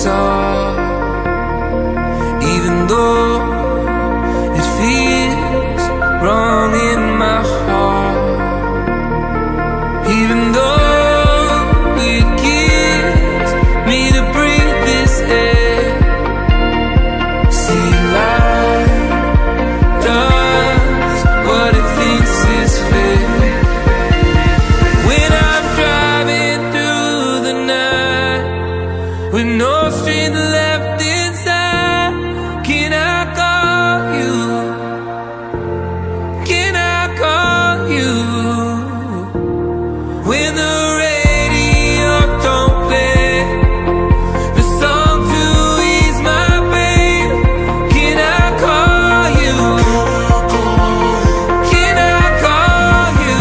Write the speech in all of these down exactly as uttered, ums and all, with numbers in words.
off, even though it feels wrong in my heart, even though it gives me to breathe this air. See, life does what it thinks is fair. When I'm driving through the night with no strength left inside, can I call you? Can I call you? When the radio don't play the song to ease my pain, can I call you? Can I call you?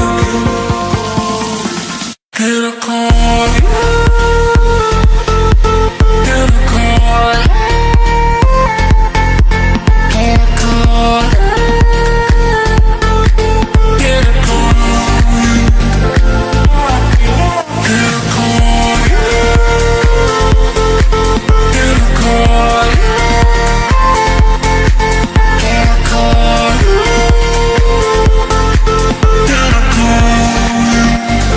Can I call you? Can I call you? Can I call you? Can I call you? Can I call you? Can I call you? Can I call you? Can I call you?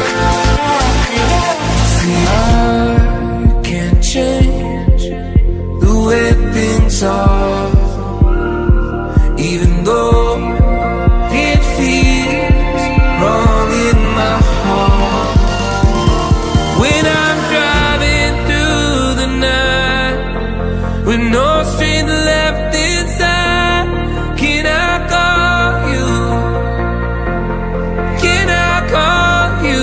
See, I can't change the way things are, even though it feels wrong in my heart. When I'm driving through the night with no strength left inside, can I call you? Can I call you?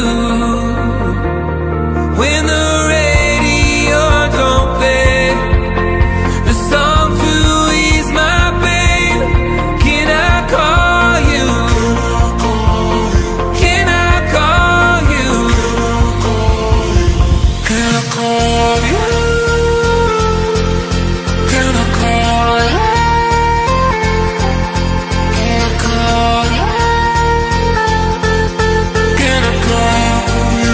When the radio don't play the song to ease my pain, can I call you? Can I call you? Can I call you? Can I call you? Can I call you? Can I call you?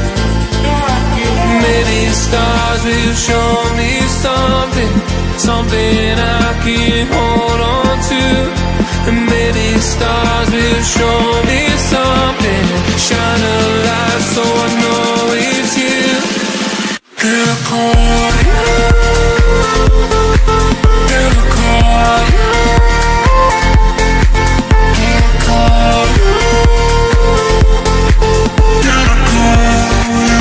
Maybe stars will show me something, something I can hold on to. And maybe stars will show me something, shine a light so I know it's you. Can I call you? Can I call you? Can I call you? Can I call you?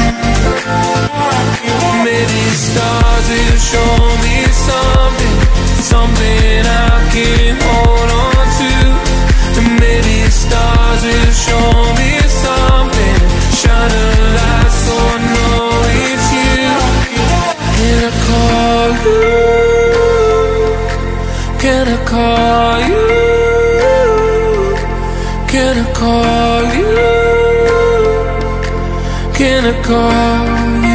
Maybe stars will show me something, something I can hold on to. And maybe stars will show me something, shine a light so I know it's you. Can I call you? Can I call you? Can I call you? Can I call you?